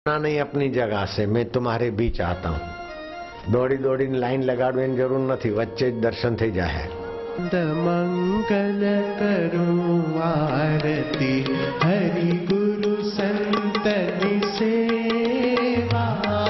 ना नहीं अपनी जगह से मैं तुम्हारे बीच आता हूँ। दौड़ी दौड़ी लाइन लगाड़વાની જરૂર નથી, વચ્ચે જ દર્શન થઈ જાય। मंगल करूं आरती हरि गुरु संतन सेवा।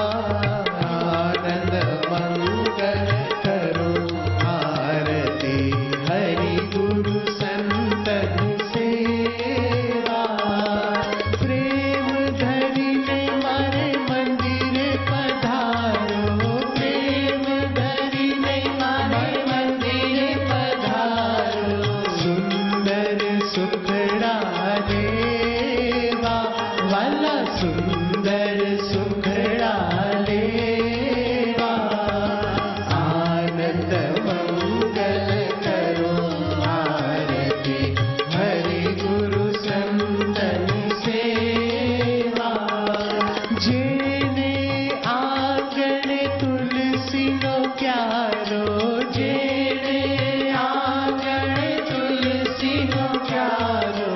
आनंद मंगल करूं आरती हरि गुरु संतन सेवा। प्रेम धरिने मारे मंदिर पधारो, प्रेम धरिने मारे मंदिर पधारो। सुंदर सुखड़ा लेवा वाला सुंदर सुखड़ा लेवा। आनंद मंगल करो आरती हरि गुरु संतन सेवा। जेने आंगण तुलसी नो क्यारो, जेने आंगण तुलसी नो क्यारो।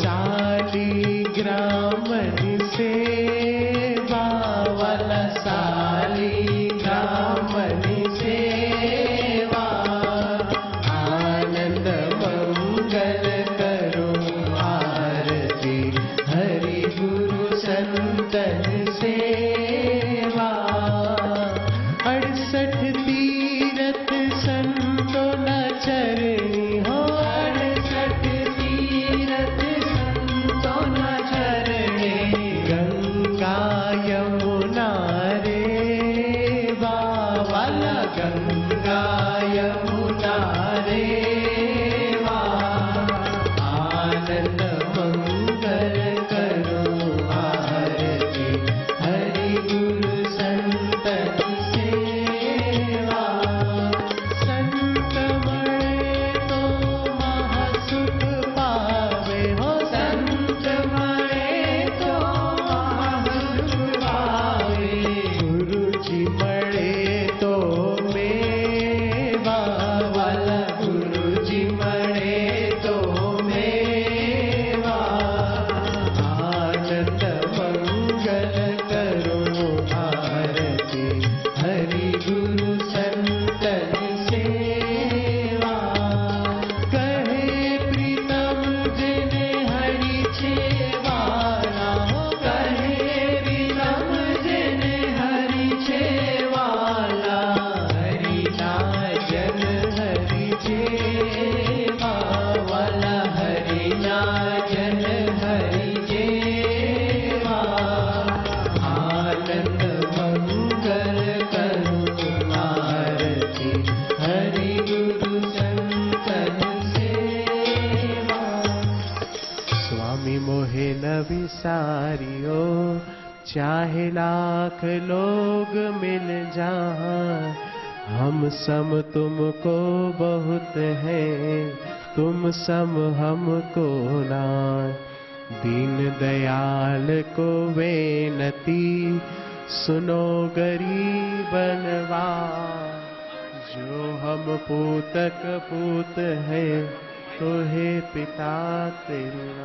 शालिग्रामन सेवा वाला शालिग्रामन सेवा। आनंद मंगल करो आरती हरि गुरु संतन सेवा। 68 तीरथ संतो न चरणी हो, 68 तीरथ संतो न चरणी। गंगा यमुना रेवा वाला गंगा यमुना रेवा। आनंद मंगल करो आरती हरि गुरु संतन सेवा। संत मरे तो महासुख पावे हो, संत मरे तो महासुख पावे। गुरु जी मरे तो मेवा वाला गुरु जी मरे तो मेवा। आनंद मंगल करो आरती हरि गुरु संतन सेवा। कहे प्रीतम जिने हरि छेवाला हो, कहे प्रीतम जिने हरि छेवाला। हरि नाजन हरि छेवा वाला हरि नाजन हरि छेवा। आनंद मंगल करो आरती हरि गुरु संतन सेवा। स्वामी मोहे न विसारियो, चाहे लाख लोग मिल जहाँ। हम सम तुमको बहुत है, तुम सम हमको ना। दीन दयाल को बेनती सुनो गरीबनवा। जो हम पूतक पूत है तो हे पिता तेरा।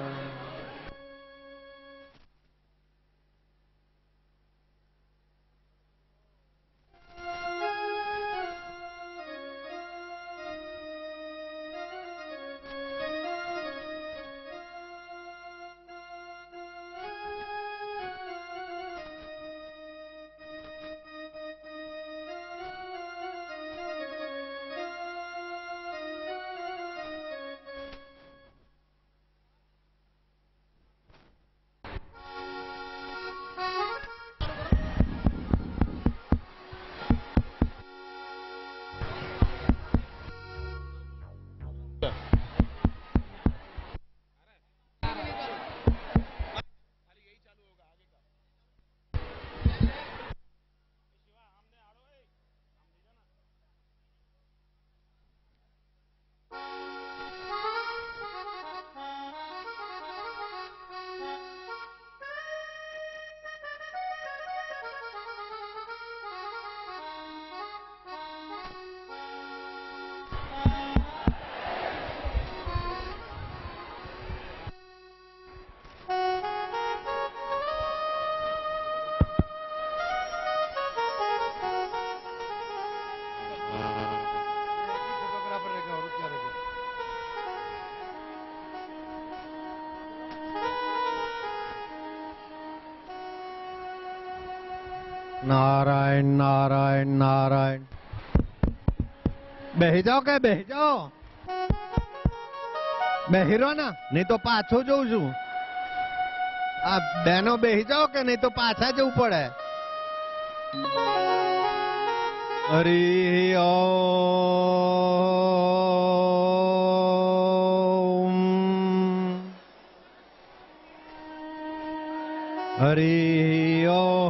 नारायण नारायण नारायण। બેહી જાઓ કે બેહી જાઓ, બેહી રહો ને, નહીં તો પાછો જઉં છું। આ બેનો બેહી જાઓ કે નહીં તો પાછા જવું પડે। હરિ ઓમ હરિ ઓમ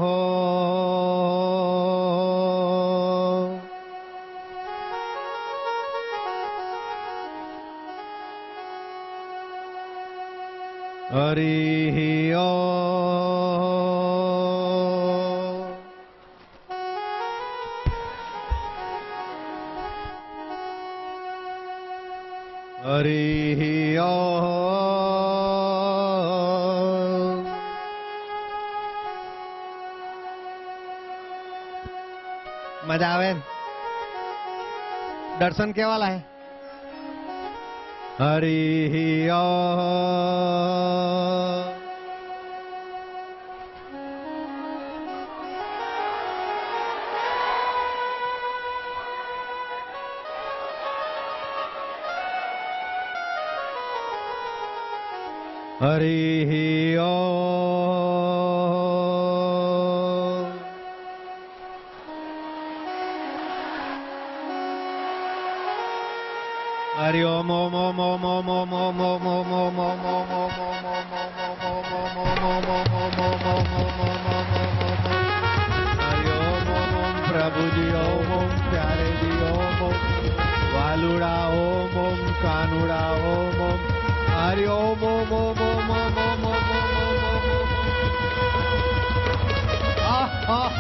हरि ओम। हरि ओम। मजा आवे? दर्शन केवाला है? हरि ओम। हरि ओम। हरि ओम ओम ओम ओम ओम ओम ओम ओम ओम ओम ओम प्रभु जी ओम ओम प्यारे जी ओम ओम वालुड़ा ओम ओम कानुड़ा ओम ओम हरि ओम ओम ओम ओम ओम ओम ओम ओम।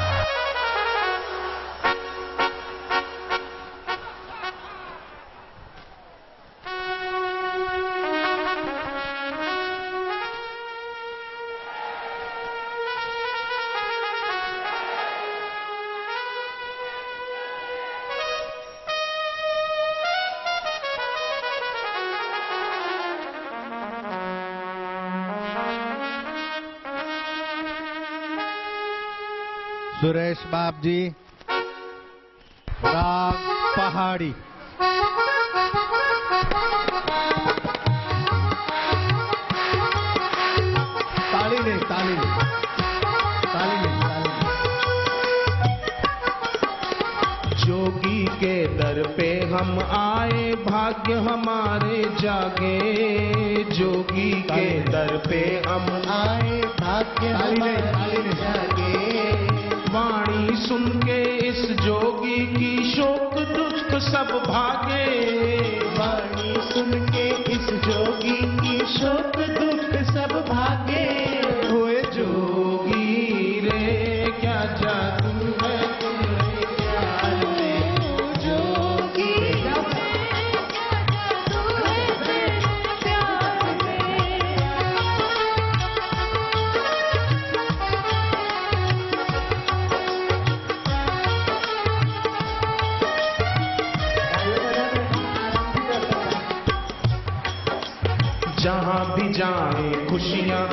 सुरेश बाप जी, राग पहाड़ी। ताली नहीं, ताली नहीं, ताली नहीं, ताली नहीं। जोगी के दर पे हम आए, भाग्य हमारे जागे। जोगी के दर पे हम आए, भाग्य हमारे जागे। वाणी सुन के इस जोगी की शोक दुख सब भागे। वाणी सुन के इस जोगी की शोक दुख सब भागे। हुए जोगी रे क्या जादू है तुम्हारे प्यार में। जोगी क्या जादू है तेरे प्यार में। जहाँ भी जाए खुशियाँ,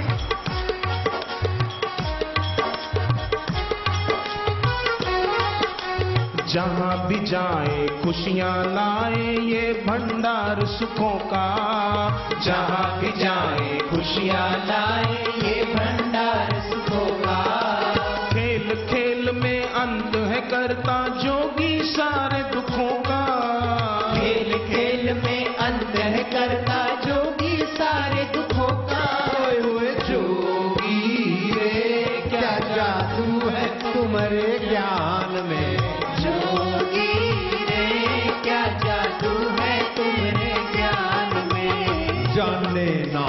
जहाँ भी जाए खुशियाँ लाए ये भंडार सुखों का। जहाँ भी जाए खुशियाँ लाए ये भंडार सुखों का। खेल खेल में अंत है करता जोगी सारे दुखों का। खेल खेल में अंत है करता जोगी सारे दुखों का। हुए जोगी रे क्या जादू है तुम्हारे ज्ञान में। जोगी रे क्या जादू है तुम्हारे ज्ञान में। जाने ना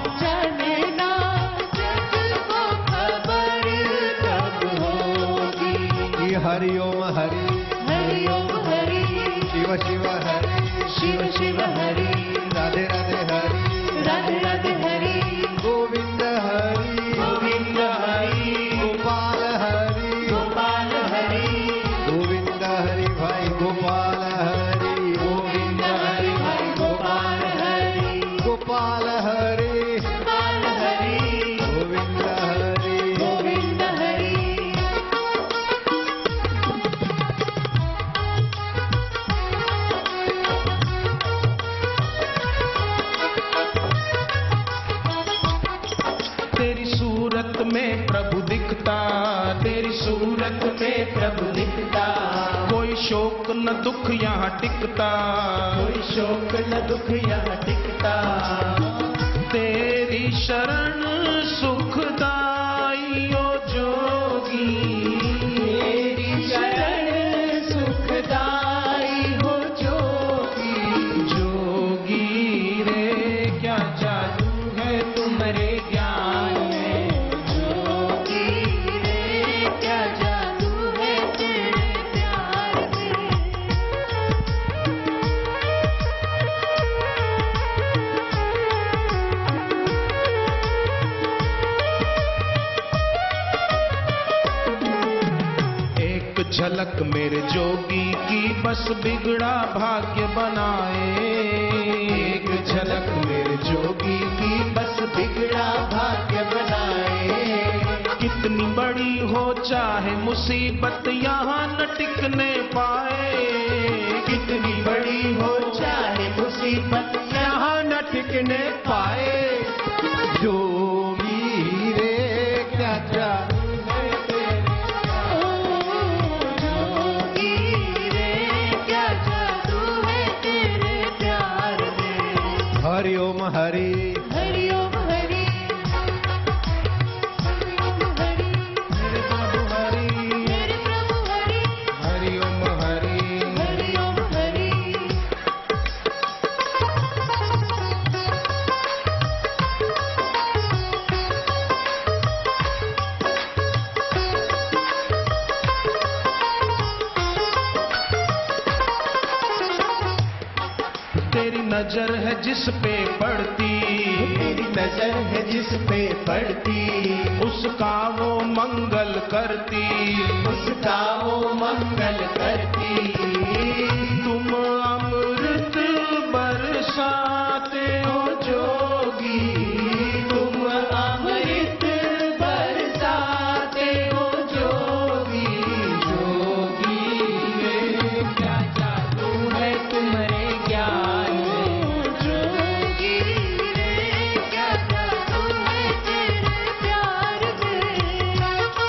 जग को खबर कब होगी। हरि ओम हरि, हरि ओम हरि, शिव शिव हरि, शिव शिव हरि, राधे राधे हरि, राधे राधे हरि, गोविंद हरि, गोविंद हरि, गोपाल हरि, गोपाल हरि, गोविंद हरि भाई गोपाल हरि, गोविंद हरि भाई गोपाल हरि, गोपाल हरि, प्रभु लिखता। कोई शोक न दुख यहाँ टिकता, कोई शोक न दुख यहाँ टिकता। तेरी शरण सुखदाई ओ जोगी, तेरी शरण सुखदाई हो जोगी। जोगी रे क्या जादू है तुम्हारे ज्ञान में, जोगी रे क्या जादू है तेरे प्यार में। एक झलक मेरे जोगी की बस बिगड़ा भाग्य बनाए। एक झलक मेरे जोगी की बस बिगड़ा भाग्य बनाए। कितनी बड़ी हो चाहे मुसीबत यहाँ न टिकने पाए। कितनी बड़ी हो चाहे मुसीबत यहाँ न टिकने पाए। जोगी रे क्या जादू है तेरे, जोगी रे क्या जादू है तेरे प्यार में। हरि ओम हरि, हरि ओम हरि, हरि ओम हरि, मेरे प्रभु हरि, मेरे प्रभु हरि, हरि ओम हरि। हरि ओम हरि। तेरी नजर है जिस पे पड़ती, तेरी नजर है जिस पे पड़ती, उसका वो मंगल करती। उसका वो मंगल करती। तुम अमृत बरसाते हो जोगी, तुम अमृत बरसाते हो जोगी। जोगी रे क्या जादू है तुम्हारे ज्ञान में, जोगी रे क्या जादू है तेरे प्यार में।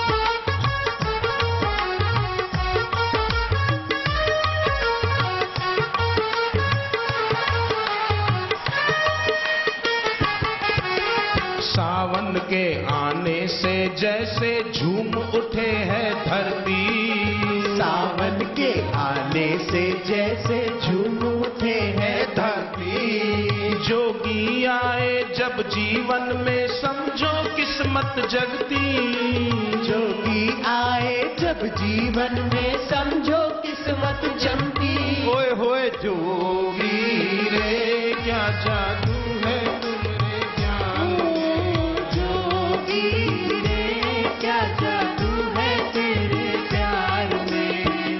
सावन के आने से जैसे झूम उठे है धरती। सावन के आने से जैसे झूम उठे है धरती। जोगी आए जब जीवन में समझो किस्मत जगती। जोगी आए जब जीवन में समझो किस्मत जमती। ओए होए जोगी रे क्या जादू है तुम्हारे ज्ञान में। जोगी रे क्या जादू है तेरे प्यार में।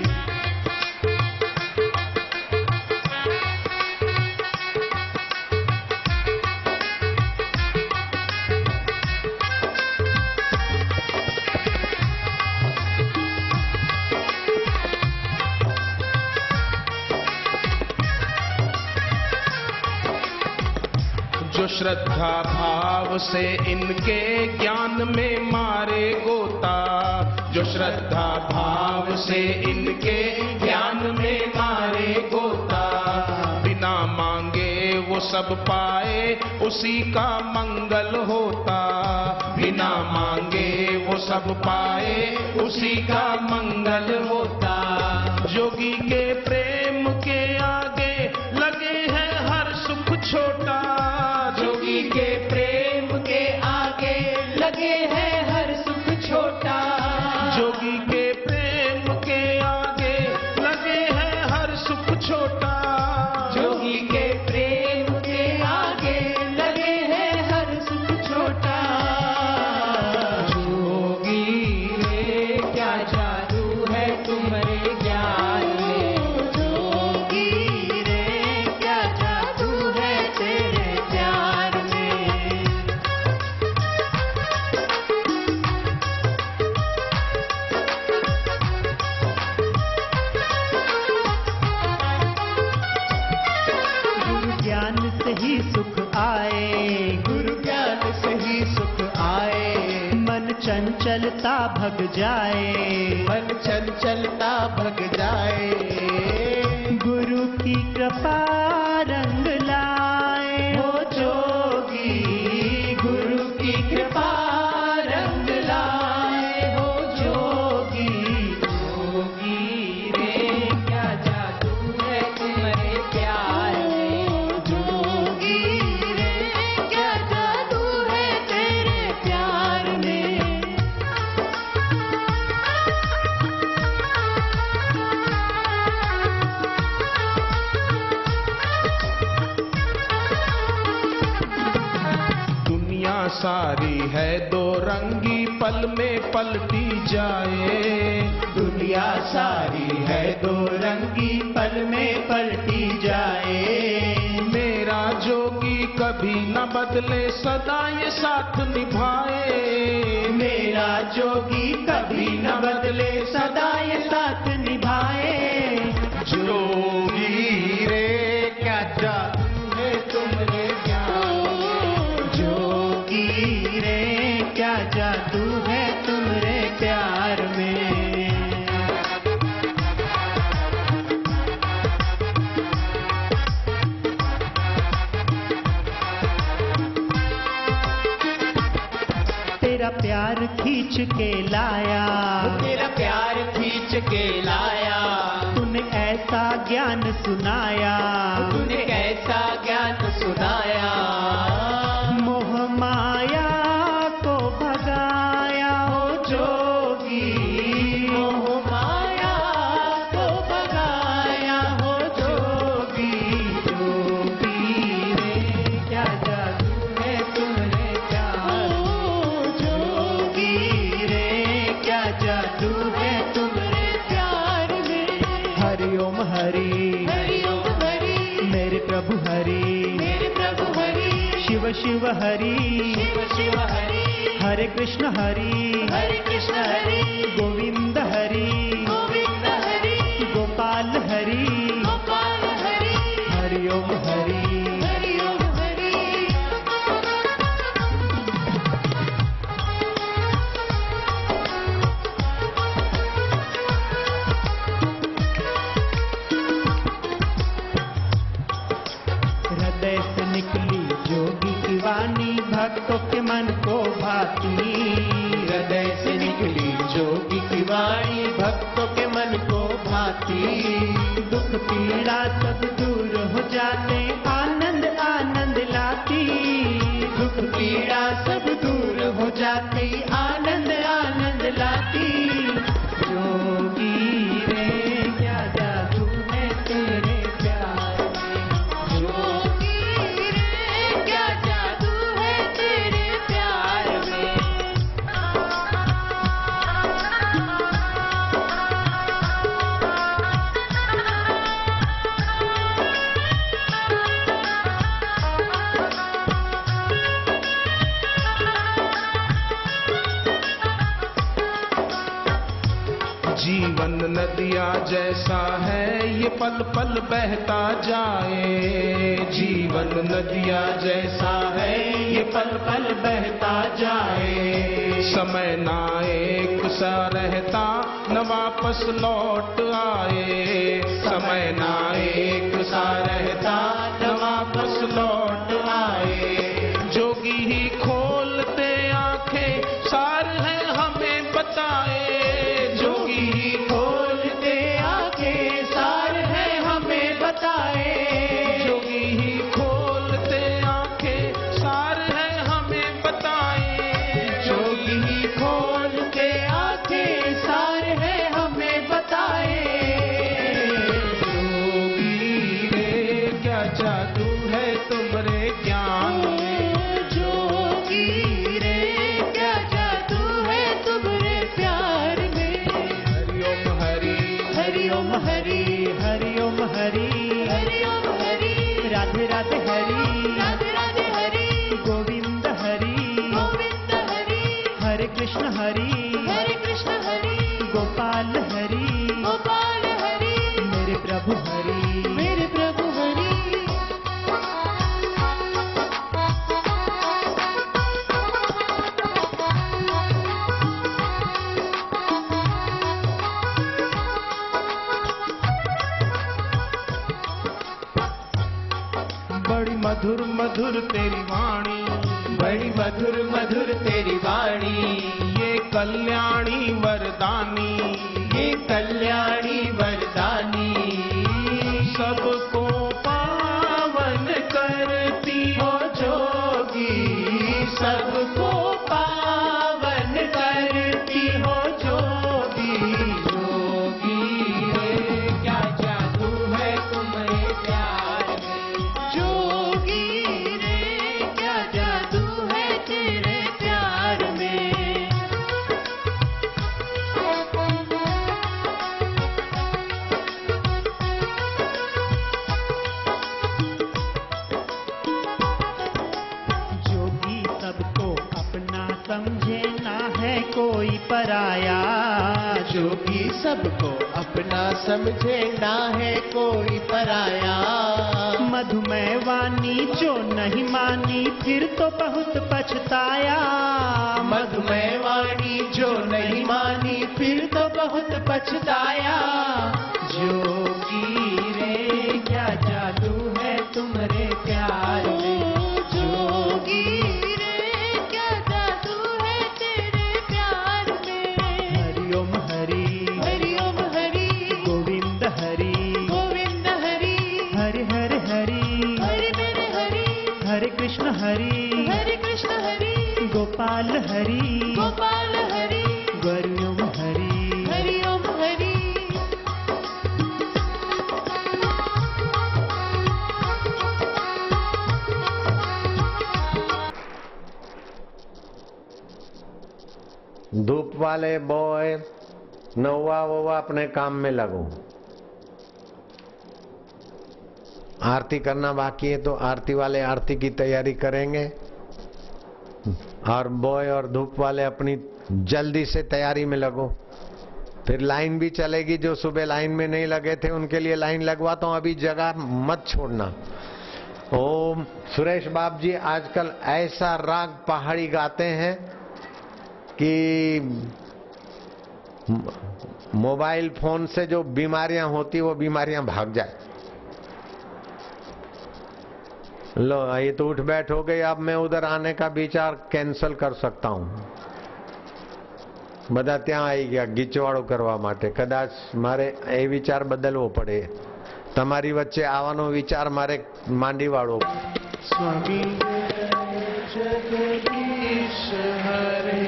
जो श्रद्धा भाव से इनके ज्ञान में मारे गोता। जो श्रद्धा भाव से इनके ज्ञान में मारे गोता। बिना मांगे वो सब पाए उसी का मंगल होता। बिना मांगे वो सब पाए उसी का मंगल होता। जोगी के प्रेम के आगे लगे हैं हर सुख छोटा। जोगी के प्रेम के आगे लगे हैं हर सुख छोटा। जोगी के प्रेम के आगे लगे हैं हर सुख छोटा। जोगी के प्रेम के आगे लगे हैं हर सुख छोटा। जोगी रे क्या जादू है तुम्हारे ज्ञान में। जोगी रे क्या जादू है तेरे प्यार में। चलता भग जाए, मन चंचलता भग जाए। गुरु की कृपा रंग लाए, हो जोगी गुरु की कृपा रंग लाए, हो जोगी। जोगी रे क्या जादू है तुम्हारे प्यार में, जोगी रे क्या जादू है तेरे प्यार में। दुनिया सारी है दो रंगी, पल में पलटी जाए। दुनिया सारी है दो रंगी, पल में पलटी जाए। मेरा जोगी कभी न बदले, सदा ये साथ निभाए। मेरा जोगी कभी न बदले, सदा ये साथ निभाए। जोगी रे क्या जादू है तुमरे ज्ञान में, जोगी रे क्या जादू है तुम्हारे प्यार में। तेरा प्यार खींच के लाया, तेरा प्यार खींच के लाया। तूने ऐसा ज्ञान सुनाया, तूने कैसा ज्ञान सुनाया। मोह माया को भगाया, हो जोगी मोह माया को भगाया, हो जोगी। जोगी रे क्या जादू है तुम्हारे प्यार में, जोगी रे क्या जादू है तुम्हारे प्यार में। हरि ओम हरि, हरि ओम हरि, मेरे प्रभु हरि, मेरे प्रभु हरि। शिव शिव हरि, शिव शिव हरि, हरे कृष्ण हरि, हरे कृष्ण हरि, गोविंद हरि, गोविंद हरि, गोपाल हरि, गोपाल हरि। हरि ओम हरि। हरि ओम हरि। हृदय से निकली जोगी की वाणी, भक्तों के मन को भाती। हृदय से निकली जोगी की वाणी, भक्तों के मन को भाती। दुख पीड़ा सब दूर हो जाते, आनंद आनंद लाती। दुख पीड़ा सब दूर हो जाती, आनंद आनंद लाती। जोगी रे क्या जादू है तेरे प्यार में, जोगी रे क्या जादू है तेरे प्यार में। जीवन नदिया जैसा है ये पल पल बहता जाए। जीवन नदिया जैसा है ये पल पल बहता जाए। समय ना एक सा रहता न वापस लौट आए। समय ना एक सा रहता न वापस लौट आए। जोगी ही खोलते आंखें सार है हमें बताए। जोगी ही खोलते आंखें सार है हमें बताए। जोगी ही खोलते आंखें सार है हमें बताए। जोगी ही खोलते आंखें सार है हमें बताए। जोगी रे क्या जादू है तुमरे ज्ञान में। जोगी रे क्या जादू है तुम्हारे प्यार में। हरि ओम हरि, हरि ओम हरि, हरि ओम हरि, हरि ओम हरि, राधे राधे हरि, राधे राधे हरि, गोविंद हरि, गोविंद हरि, हरे कृष्ण हरि, हरे कृष्ण हरि, गोपाल हरि, गोपाल हरि, मेरे प्रभु हरि, मेरे प्रभु हरि। मधुर मधुर तेरी वाणी, बड़ी मधुर मधुर तेरी वाणी, ये कल्याणी वरदानी, ये कल्याणी वरदानी, सबको पावन करती हो जोगी, सबको पावन करती हो जोगी। जोगी रे क्या जादू है तुम्हारे प्यार में, जोगी रे क्या जादू है तेरे प्यार में। जोगी सबको अपना समझे, ना है कोई पराया। जोगी सबको अपना समझे, ना है कोई पराया। मधुमय वाणी जो नहीं मानी, फिर तो बहुत पछताया। मधुमय वाणी जो नहीं मानी, फिर तो बहुत पछताया। जोगी रे क्या जादू है तुम्हारे प्यार में, जोगी रे क्या जादू है तेरे प्यार में। हरिओम हरि, हरिओम हरि, गोविंद हरि, गोविंद हरि, हरि हरि हरि, हरि मेरे हरि, हरे कृष्ण हरि, हरे कृष्ण हरि, गोपाल हरि, गोपाल हरि, हरिओम हरि। हरिओम हरि। धूप वाले बॉय नौवा वोवा अपने काम में लगो। आरती करना बाकी है तो आरती वाले आरती की तैयारी करेंगे, और बॉय और धूप वाले अपनी जल्दी से तैयारी में लगो। फिर लाइन भी चलेगी, जो सुबह लाइन में नहीं लगे थे उनके लिए लाइन लगवाता हूं, अभी जगह मत छोड़ना। ओम सुरेश बाप जी आजकल ऐसा राग पहाड़ी गाते हैं कि मोबाइल फोन से जो बीमारियां होती वो बीमारियां भाग जाए। लो ये तो उठ बैठ हो गई, अब मैं उधर आने का विचार कैंसल कर सकता हूं। બધા ત્યાં આવી ગયા ગીચવાળો કરવા માટે, કદાચ મારે એ વિચાર બદલવો પડે। તમારી વચ્ચે આવવાનો વિચાર મારે માંડીવાળો। स्वामी जगदीश हरे,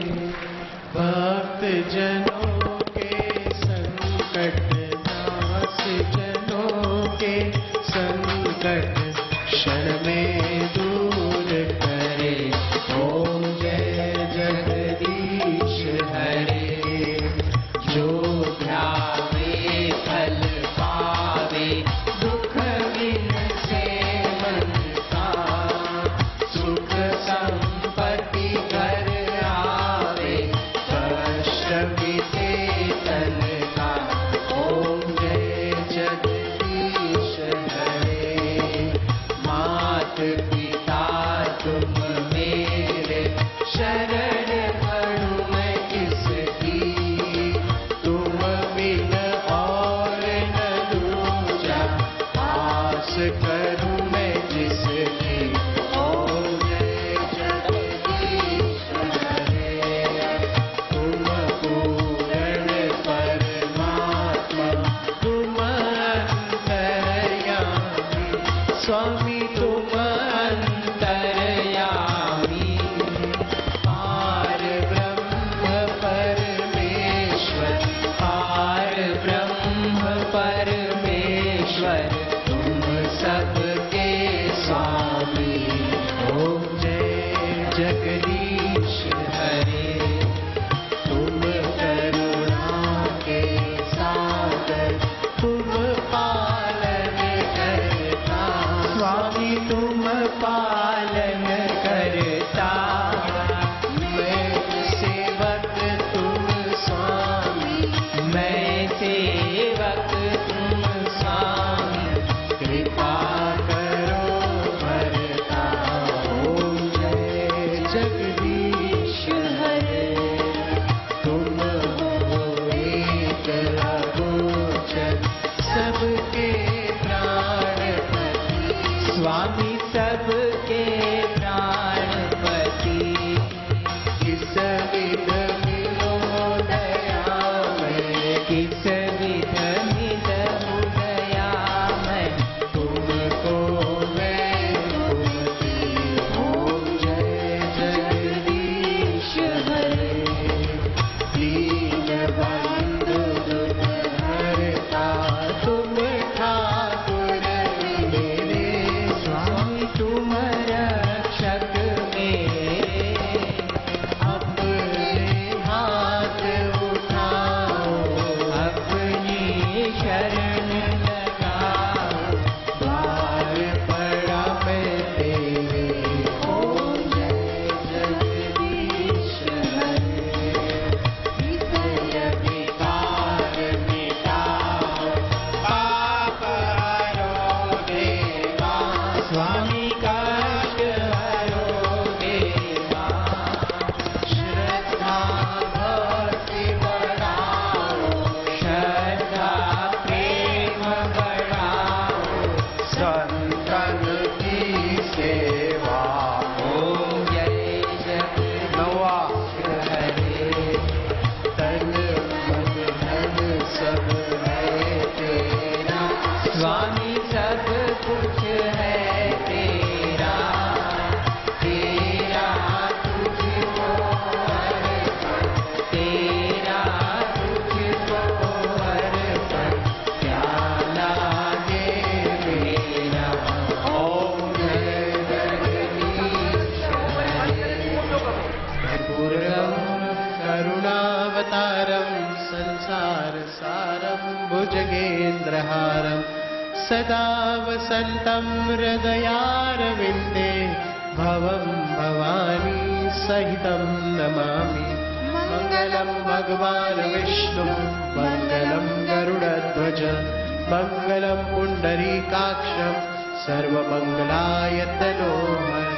भक्त जनों के संकट नाश, जनों के संकट क्षण में दूर करे। ओम जय जगदीश हरे, जो ध्यावे फल पावे, दुख विनसे मन का, सुख संपत्ति घर आवे, कष्ट बीते तन का। ओम जय जगदीश हरे, तारं संसारसारं भुजगेन्द्रहारं सदा वसन्तं हृदयारविन्दे भवं भवानी सहितं नमामि। मङ्गलं भगवान् विष्णु मङ्गलं गरुडध्वज मङ्गलं पुण्डरीकाक्षं सर्वमङ्गलायतनो हरि।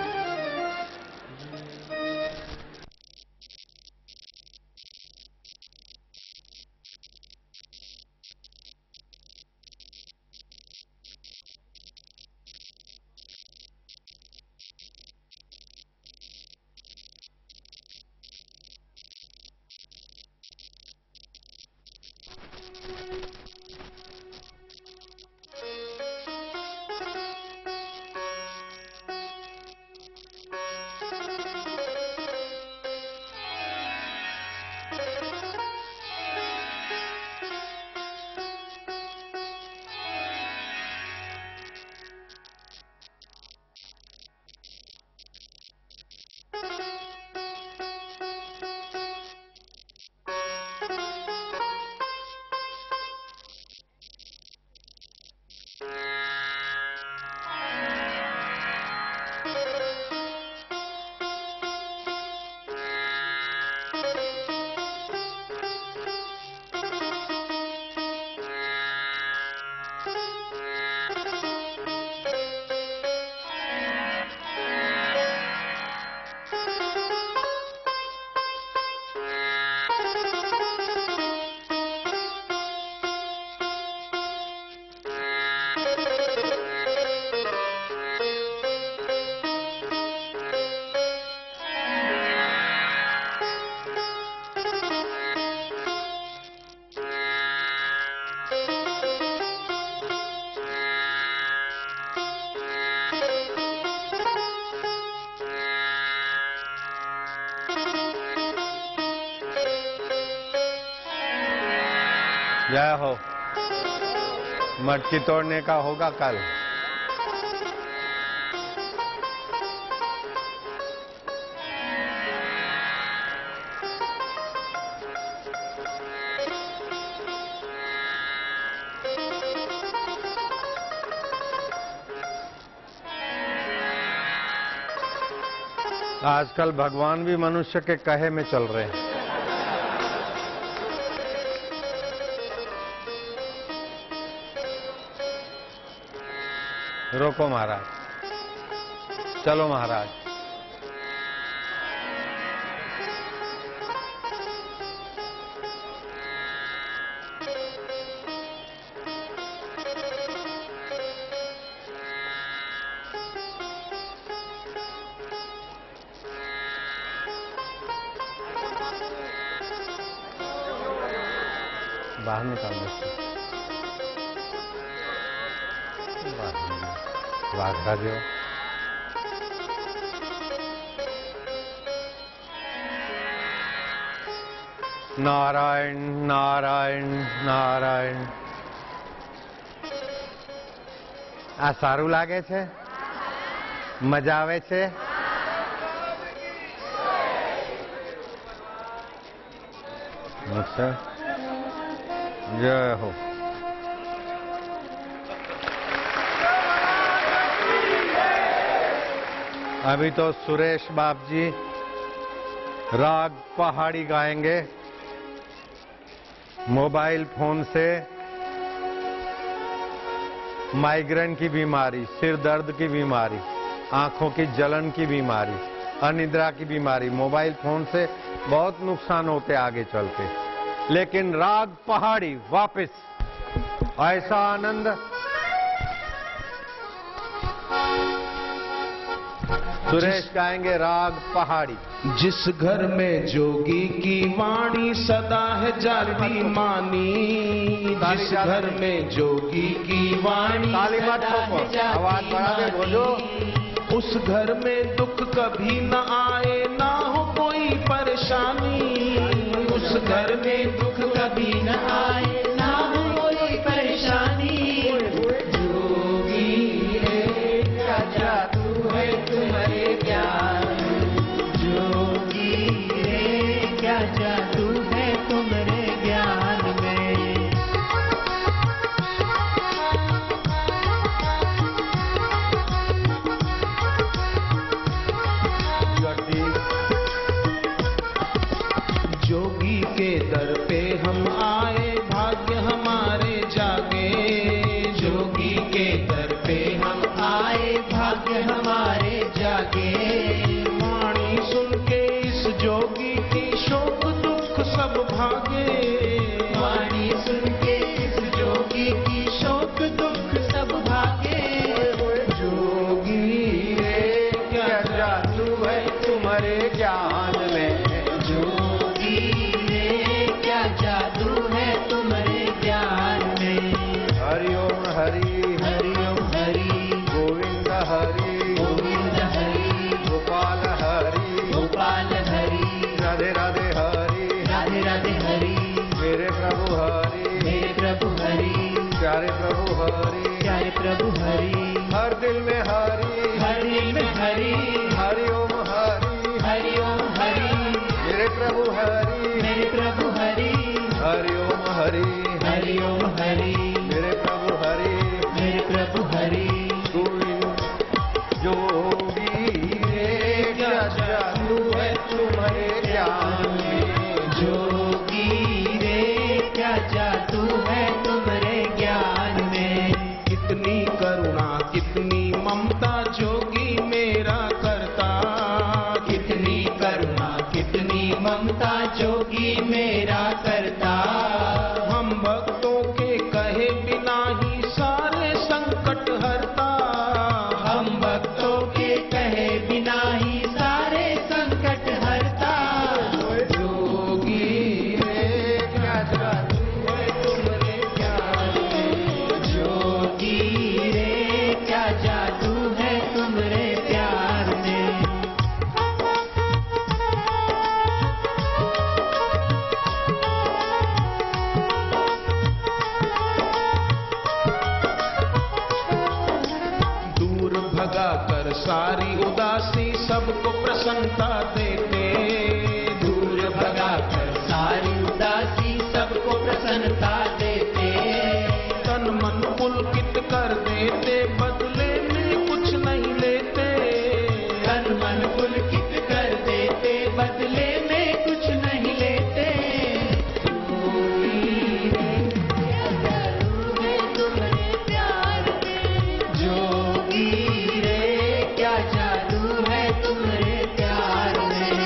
जय हो। मटकी तोड़ने का होगा कल। आजकल भगवान भी मनुष्य के कहे में चल रहे हैं। रोको महाराज, चलो महाराज। बाहर निकाल दो। वाघा जो नारायण नारायण नारायण। आ सारू लागे छे? मजा आवे छे? अच्छा, जय हो। अभी तो सुरेश बाप जी राग पहाड़ी गाएंगे। मोबाइल फोन से माइग्रेन की बीमारी, सिर दर्द की बीमारी, आंखों की जलन की बीमारी, अनिद्रा की बीमारी, मोबाइल फोन से बहुत नुकसान होते आगे चल के। लेकिन राग पहाड़ी वापस ऐसा आनंद। सुरेश गाएंगे राग पहाड़ी। जिस घर में जोगी की वाणी सदा है जाती मानी, जिस घर में जोगी की वाणी ताली मत ठोको, आवाज बढ़ा दे, बोलो। उस घर में दुख कभी न आए, ना हो कोई परेशानी। उस घर में दुख कभी न आए, ना हो कोई परेशानी। जोगी रे क्या जादू है तुम्हारे प्यार, जोगी रे क्या जादू है हरि, मेरे प्रभु हरि, मेरे प्रभु हरि, प्यारे प्रभु हरि, प्यारे प्रभु हरि, हर दिल में हरि, हर दिल में हरि, हरि ओम हरि, हरि ओम हरि, मेरे प्रभु हरि, मेरे प्रभु हरि, हरि ओम हरि, हरि ओम हरि, मेरे प्रभु हरि, मेरे प्रभु हरि। तू जोगी रे क्या जादू है तुम्हारे ज्ञान में, जोगी रे क्या जादू है तुम्हारे ज्ञान में। कितनी करुणा कितनी ममता जोगी मेरा करता, कितनी करुणा कितनी ममता जोगी मेरा करता। हम भक्तों के कहे बिना ही सारे संकट हरता, हम भक्तों के कहे बिना ही सारे संकट हरता। जोगी रे क्या जादू है तुम्हारे ज्ञान में, जोगी रे क्या जादू है तुम्हारे प्यार में। दूर भगा कर सारी उदासी सबको प्रसन्नता देते, दूर भगा कर सारी उदासी सबको प्रसन्नता देते। तन मन पुलकित कर देते, बदले में कुछ नहीं लेते, तन मन पुलकित कर देते, बदले में कुछ नहीं लेते। जोगी रे क्या जादू है तुम्हारे प्यार में।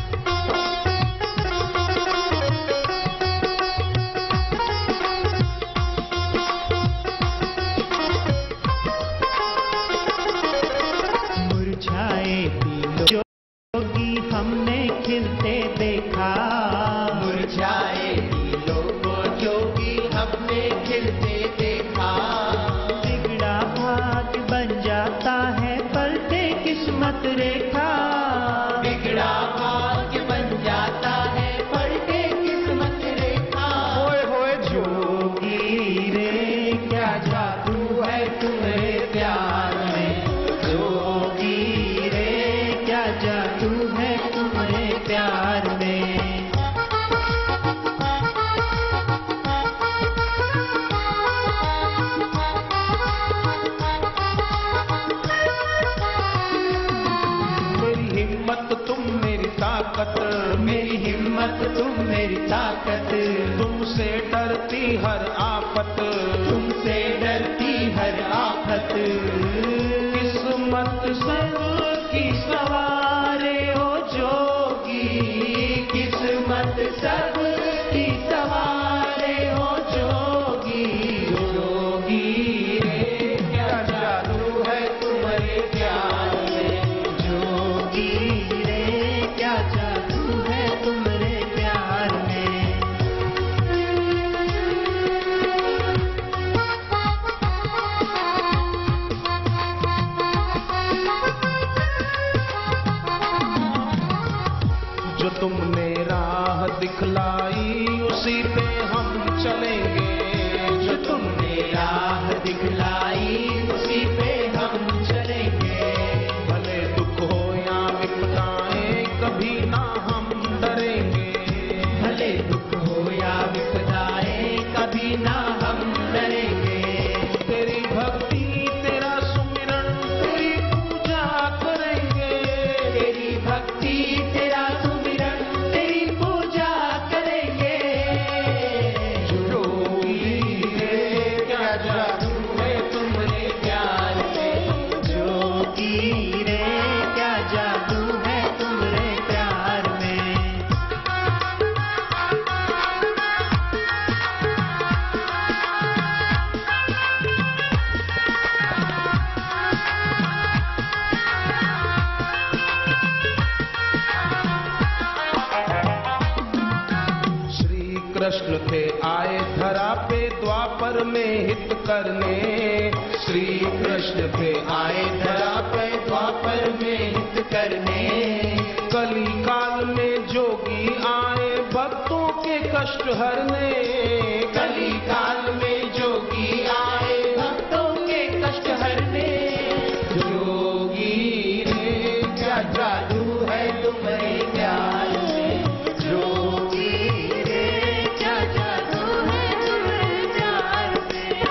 मुरझाए पीलो जोगी हमने खिलते देखा, मुरझाए पीलो को जोगी हमने खिलते देखा। बिगड़ा भाग बन जाता है पलटे किस्मत रेखा, बिगड़ा भाग बन जाता है पलटे किस्मत रेखा। होए होए जोगी रे क्या जादू है तुम्हारे प्यार में, जोगी रे क्या जादू है तुम्हारे प्यार में। मेरी हिम्मत तुम मेरी ताकत, मेरी हिम्मत तुम मेरी ताकत, तुमसे डरती हर आफत, तुमसे डरती हर आफत। किस्मत सबकी सवारे हो जोगी, किस्मत सबकी सवारे हो जोगी। जोगी रे क्या जादू है तुम्हारे प्यार में, जोगी रे क्या जादू है तुम्हारे प्यार में। जो तुमने राह दिखलाई उसी पे हम चलेंगे, जो तुमने राह दिखलाई उसी पे हम चलेंगे। भले दुख हो या विपदाएं कभी ना हम डरेंगे, भले दुख हो या विपदाएं कभी ना हम डरेंगे। तेरी भक्ति तेरा सुमिरन तेरी पूजा करेंगे, तेरी भक्ति तेरा सुमिरन तेरी पूजा करेंगे। जोगी रे क्या जादू है तुम्हारे प्यार में, जोगी रे क्या जादू है तुम्हारे प्यार में। श्री कृष्ण थे आए धरा पे द्वापर में हित करने, श्री कृष्ण थे आए धरा पे द्वापर में हित करने। कली काल में जोगी आए भक्तों के कष्ट हरने, कली काल में जोगी आए भक्तों के कष्ट हरने। जोगी रे क्या जादू है तुम्हारे प्यार में, जोगी रे क्या जादू है तुम्हारे प्यार में।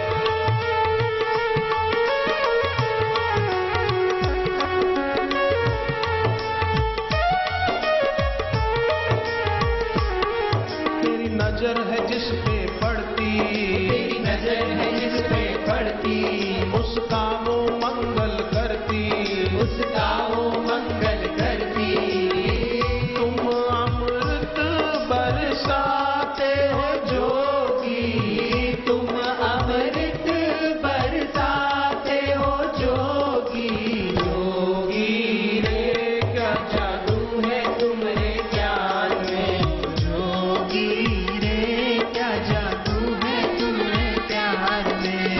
तेरी नजर है जिस पे पड़ती, तेरी नजर है जिस पे पड़ती, उसका वो मंगल करती, उसका वो मंगल करती। तुम अमृत बरसाते हो जोगी, तुम अमृत बरसाते हो जोगी। जोगी रे क्या जादू है तुम्हारे प्यार में, जोगी रे क्या जादू है तुम्हारे प्यार में।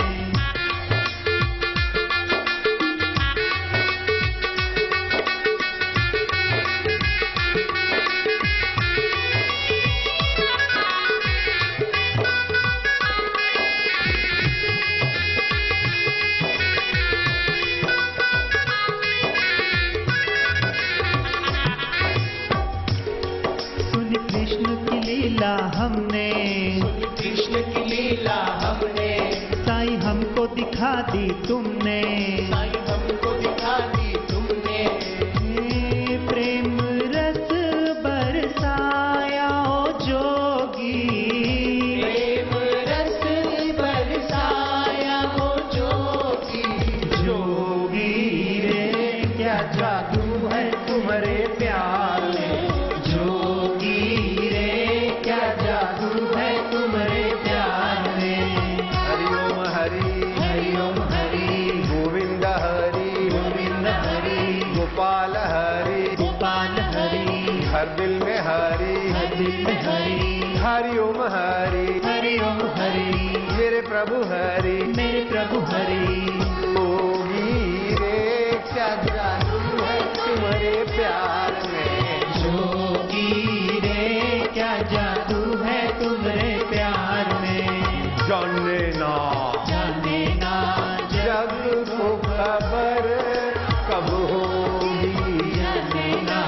सुन कृष्ण की लीला हमने, कृष्ण की लीला हमने, साईं हमको दिखा दी तुमने। साईं हमको दिखा दी तुमने। हे प्रेम रस बरसाया ओ जोगी, प्रेम रस बरसाया ओ जोगी। जोगी रे क्या जादू है तुम्हारे प्यार में, जोगी रे क्या जादू है तुम्हारे प्यार में। हरिओम हरि, हरिओम हरि, गोविंद हरि, गोविंद हरि, गोपाल हरि, गोपाल हरि, हर दिल में हरि, हर दिल में हरि। हरिओम हरि, हरिओम हरि, मेरे प्रभु हरि। मेरे प्रभु हरि। जोगी रे क्या जादू है तुम्हारे प्यार में, जोगी रे क्या जादू है तुम्हारे प्यार में। जाने ना जाने ना जग को खबर कब होगी, जाने ना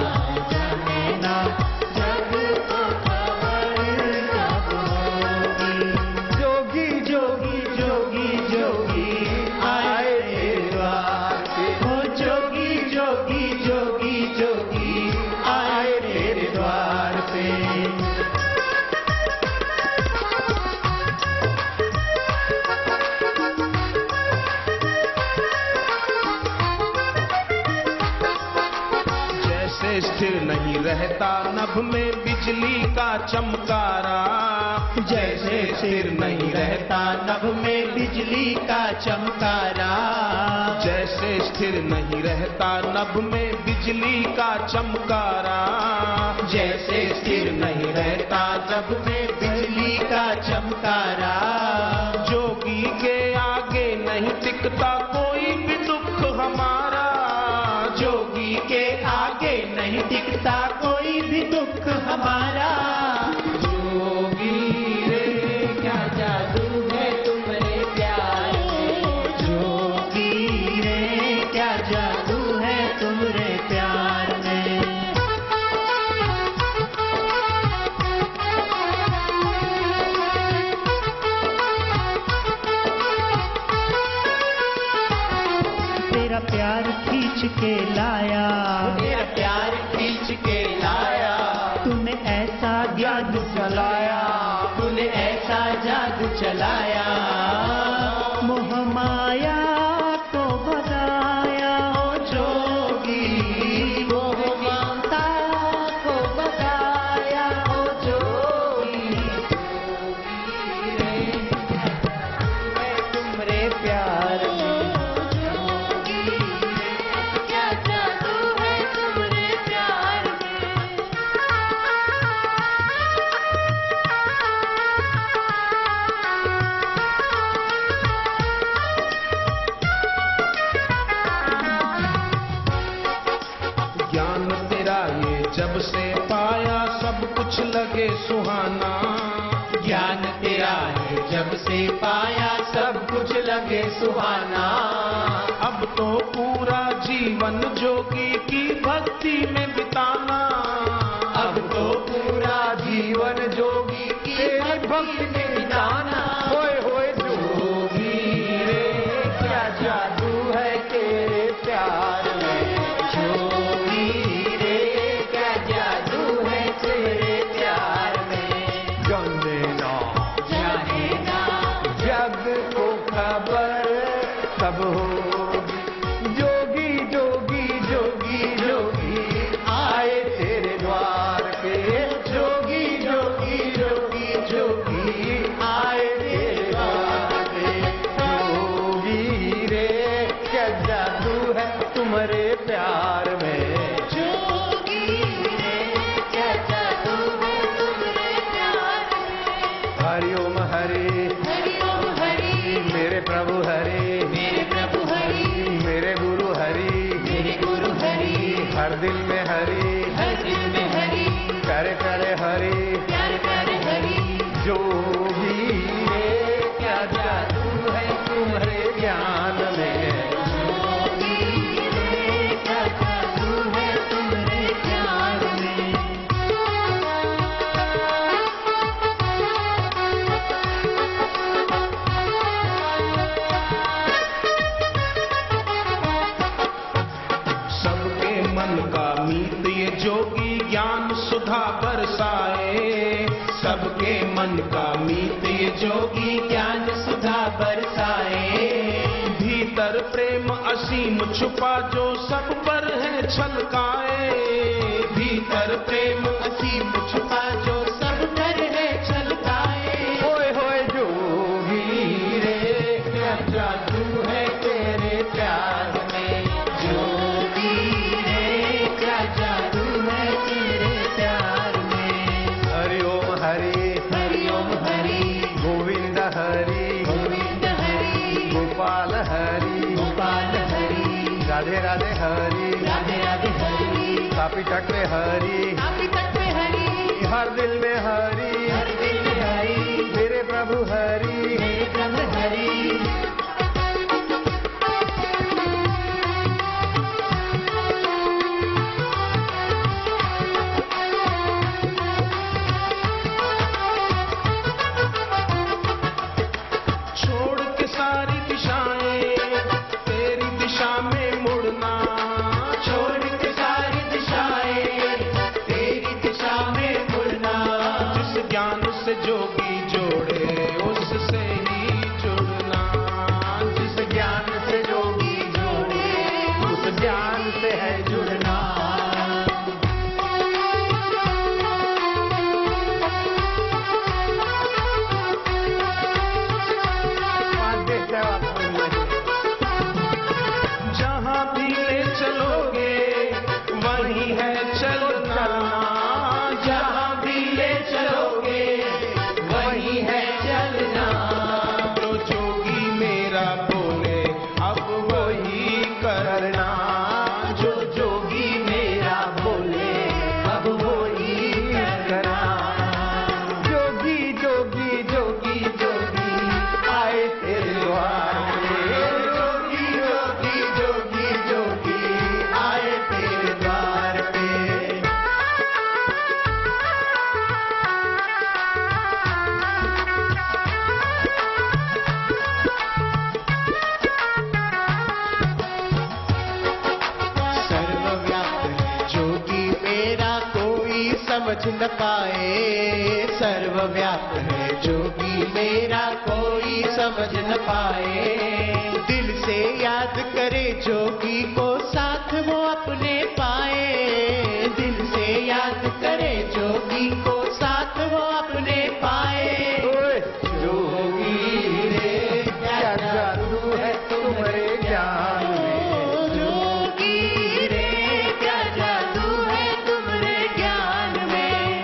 जग को खबर कब होगी। जोगी जोगी जोगी जोगी आए तेरे द्वार पे। ओ जोगी जोगी जोगी जोगी आए तेरे द्वार पे। जैसे स्थिर नहीं रहता नभ में बिजली का चमकारा, जैसे सिर नहीं रहता नभ में बिजली का चमकारा। जैसे स्थिर नहीं रहता नभ में बिजली का चमकारा, जैसे स्थिर नहीं रहता नभ में बिजली का चमकारा। जोगी के आगे नहीं टिकता कोई भी दुख हमारा, जोगी के आगे नहीं टिकता कोई भी दुख हमारा। जोगी रे क्या जादू है तुम्हारे प्यार में, जोगी रे क्या जादू है तुम्हारे प्यार में। तेरा प्यार खींच के लाया, तेरा प्यार खींच के लाया, तूने ऐसा जादू चलाया, तूने ऐसा जादू चलाया। मोह माया को भगाया ओ जोगी, मोह माता को भगाया ओ जोगी। जोगी रे तुम्हारे प्यार में, जोगी रे क्या जादू है तुम्हारे प्यार में। से पाया सब कुछ लगे सुहाना। अब तो पूरा जीवन जोगी की भक्ति में बिताना। अब तो पूरा जीवन जोगी की भक्ति में बिताना। होए होए जोगी रे क्या जादू है तेरे प्यार में। जोगी रे क्या जादू है तेरे प्यार में। जाने ना जाने ना जग को खबर कब होगी। जोगी जोगी जोगी जोगी आए तेरे द्वार पे। जोगी जोगी जोगी जोगी आए तेरे द्वार पे। जोगी रे क्या जादू है तुम्हारे प्यार में। जोगी रे क्या जादू है तुम्हारे प्यार में। हरि ओम हरि हरि ओम हरि मेरे प्रभु हरि मेरे प्रभु हरि मेरे गुरु हरि मेरे गुरु हरि। हर दिल में हरि हर दिल में हरि करे करे हरि। प्यार प्यारे हरि। जोगी रे क्या जादू है तुम्हारे ज्ञान में। जोगी रे क्या जादू है तुम्हारे प्यार में। सबके मन का मीत ये जोगी ज्ञान सुधा बरसाए। सबके मन का मीत ये जोगी ज्ञान सुधा बरसाए। भीतर प्रेम असीम छुपा जो सब पर है छलकाए। भीतर प्रेम असीम छुपा जो सब पर है छलकाए। होए होए जोगी रे क्या जादू है तेरे प्यार में। जोगी रे क्या जादू है तेरे प्यार में। हरि ओम हरि हरि ओम हरि गोविंद हरि गोविंद हरि गोपाल हरि गोपाल हरि राधे राधे हरि राधे राधे हरि। कापी तट में हरि काफी तट में हरि हर दिल में हरि हर दिल में हरि मेरे प्रभु हरि। मेरे प्रभु हरि। छोड़ के सारी दिशाएं तेरी दिशा में मुड़ना। छोड़ के सारी दिशाएं तेरी दिशा में मुड़ना। जिस ज्ञान से जोगी जोड़े उससे ही जुड़ना। जिस ज्ञान से जोगी जोड़े उस ज्ञान से है जुड़ना। जहाँ भी ले चलोगे वही है चलना। जहाँ भी ले चलोगे वही है चलना। जो जोगी मेरा बोले अब वही करना। जो जोगी मेरा बोले अब वही करना। जोगी जोगी जोगी जोगी आए तेरे द्वार पे। जोगी जोगी जोगी जोगी आए तेरे द्वार पे। सर्वव्याप्त है जोगी मेरा कोई समझ न पाए। सर्वव्याप्त है जोगी मेरा कोई समझ न पाए। दिल से याद करे जोगी को साथ वो अपने पाए। दिल से याद करे जोगी को साथ वो अपने पाए। ओए जोगी रे क्या जादू है तुम्हारे ज्ञान में। जोगी रे क्या जादू है तुम्हारे ज्ञान में।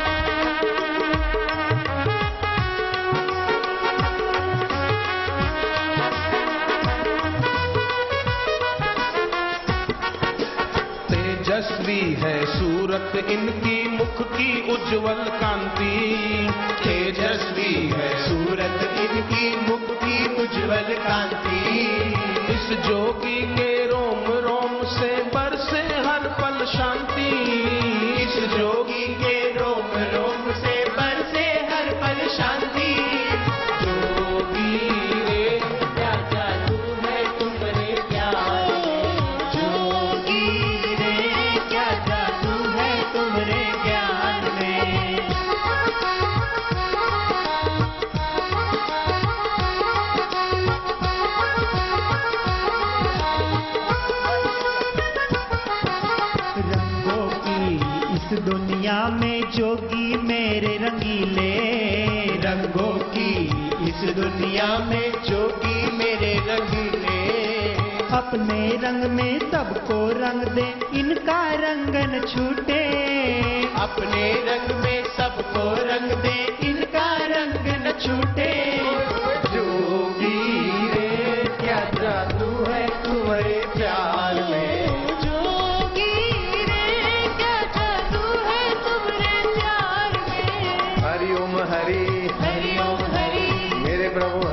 तेजस्वी है सूरत इनकी मुख की उज्जवल कांति। तेजस्वी है सूरत इनकी उज्जवल कांति। इस जोगी के रोम रोम से बरसे हर पल शांति। इस जोगी के रोम रोम से बरसे हर पल शांति। जोगी रे क्या जादू है तुम्हारे प्यार में। जोगी रे क्या जादू है तुम्हारे ज्ञान में। रंगों की इस दुनिया में जोगी मेरे रंगीले। रंगों की इस दुनिया में जोगी मेरे रंगीले। अपने रंग में सबको रंग दे, इनका रंग न छूटे। अपने रंग में सबको रंग दे, इनका रंग न छूटे। जोगी रे क्या जादू है तुम्हारे प्यार में। जोगी रे क्या जादू है तुम्हारे प्यार में। हरि ओम हरि, हरि ओम हरि, मेरे प्रभु